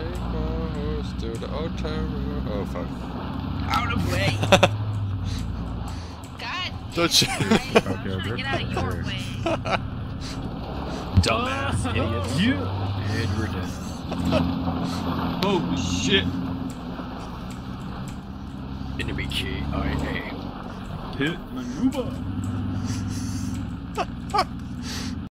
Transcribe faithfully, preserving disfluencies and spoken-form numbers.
take my horse to the old town. Oh fuck. Out of the way. God. Don't you? Right, I'm Okay, trying to we're get out of your there. way. Dumbass idiot. Yeah. And we're dead. Oh shit. Enemy key I A. Hit maneuver.